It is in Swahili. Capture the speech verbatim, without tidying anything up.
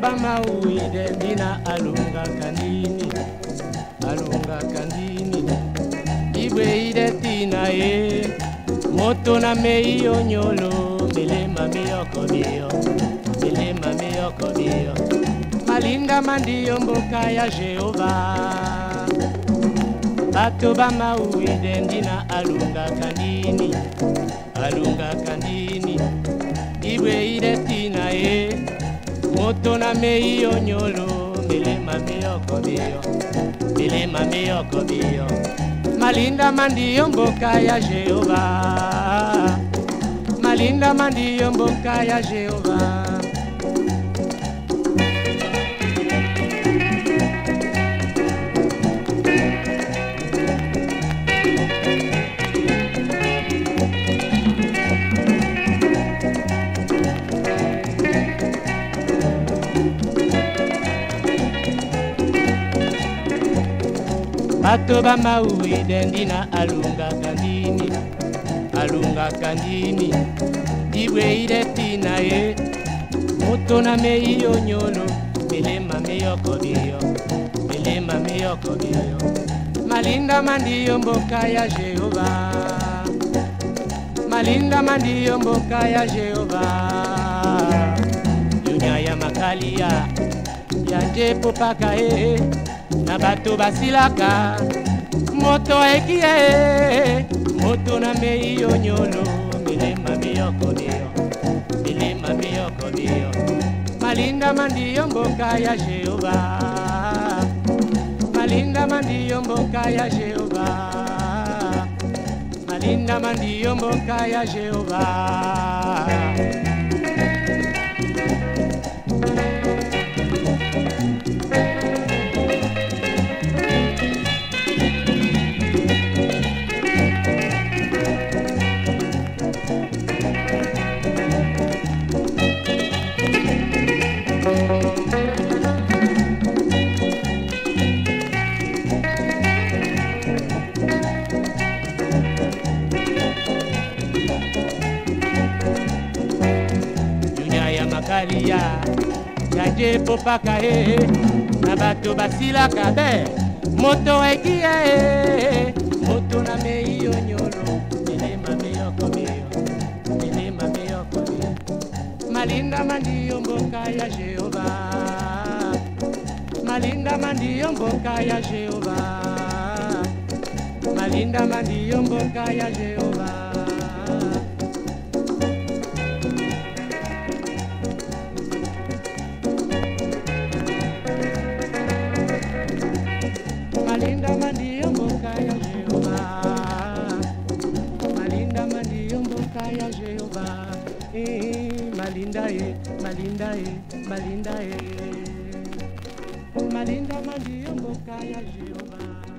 bamauide ndina alunga kandini alunga kandini ibweide tina e moto na meio nyolo milema miyoko bio milema miyoko bio malinda mandio mboka ya Jehova bato bamauide ndina alunga kandini alunga kandini ibweide tina e moto na meio nyolo milema miyoko bio milema miyoko bio malinda mandio mboka ya Jehova malinda mandio mboka ya Jehova bato bamauide ndina alunga kandini alunga kandini ibweide tina e moto na meio nyolo milema miyoko bio milema miyoko bio malinda mandio mboka ya Jehova malinda mandio mboka ya Jehova dunia ya makalia yanje popaka e na bato basilaka moto ekie moto na meio nyolo milema miyoko bio milema miyoko bio malinda mandio mboka ya Jehova malinda mandio mboka ya Jehova malinda mandio mboka ya Jehova makalia yanje popaka e na bato basilaka be moto ekia e moto na meio nyolo milema miyoko bio milema miyoko bio malinda mandio mboka ya Jehova malinda mandio mboka ya Jehova malinda mandio mboka ya Jehova malinda mandio mboka ya Jehova malinda mandio mboka ya Jehova eh malinda e malinda e malinda e malinda mandio mboka ya Jehova.